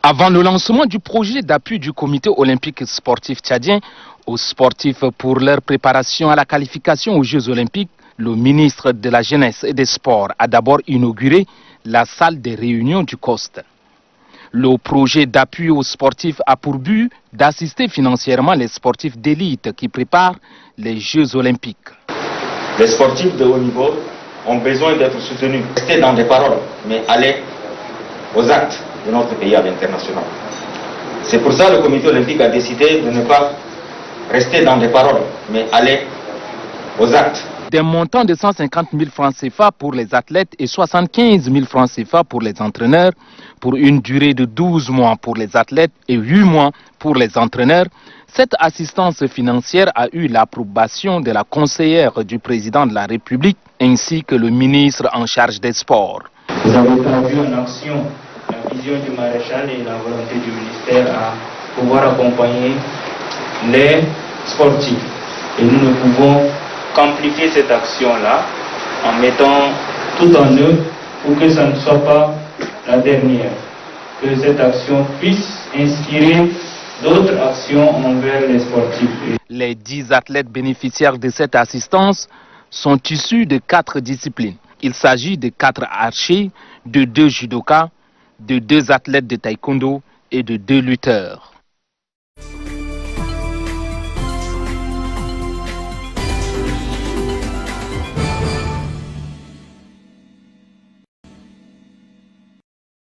Avant le lancement du projet d'appui du comité olympique sportif tchadien aux sportifs pour leur préparation à la qualification aux Jeux olympiques, le ministre de la Jeunesse et des Sports a d'abord inauguré la salle des réunions du COST. Le projet d'appui aux sportifs a pour but d'assister financièrement les sportifs d'élite qui préparent les Jeux olympiques. Les sportifs de haut niveau ont besoin d'être soutenus. Rester dans des paroles, mais aller aux actes de notre pays à l'international. C'est pour ça que le comité olympique a décidé de ne pas rester dans des paroles, mais aller aux actes. Des montants de 150 000 francs CFA pour les athlètes et 75 000 francs CFA pour les entraîneurs, pour une durée de 12 mois pour les athlètes et 8 mois pour les entraîneurs. Cette assistance financière a eu l'approbation de la conseillère du président de la République ainsi que le ministre en charge des sports. Vous avez vu en action la vision du maréchal et la volonté du ministère à pouvoir accompagner les sportifs. Et nous ne pouvons qu'amplifier cette action-là en mettant tout en œuvre pour que ça ne soit pas la dernière. Que cette action puisse inspirer d'autres actions envers les sportifs. Les 10 athlètes bénéficiaires de cette assistance sont issus de 4 disciplines. Il s'agit de 4 archers, de 2 judokas, de 2 athlètes de taekwondo et de 2 lutteurs.